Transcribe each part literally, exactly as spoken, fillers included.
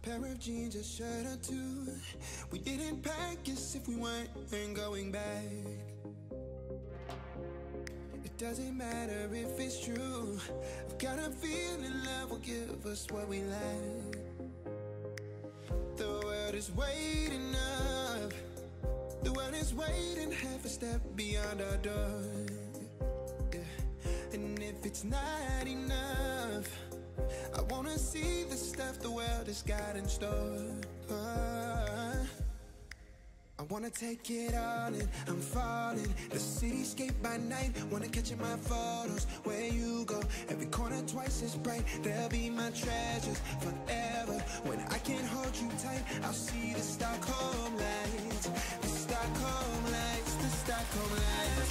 pair of jeans, a shirt or two. We didn't pack as if we weren't going back. It doesn't matter if it's true. I've got a feeling love will give us what we lack. The world is waiting up. The world is waiting half a step beyond our door. Yeah. And if it's not enough, I wanna see the stuff the world has got in store. uh, I wanna take it all in, I'm falling. The cityscape by night, wanna catch in my photos. Where you go, every corner twice as bright. They'll be my treasures forever. When I can't hold you tight, I'll see the Stockholm lights. The Stockholm lights, the Stockholm lights.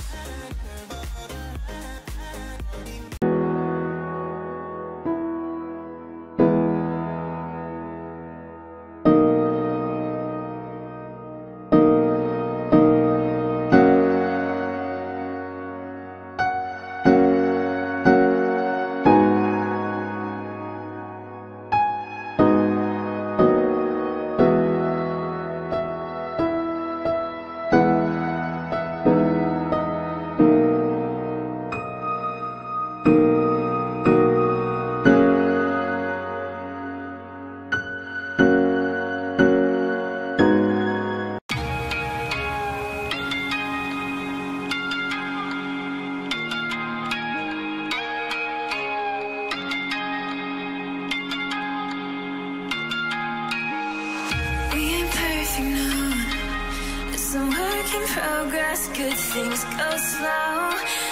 Progress, good things go slow.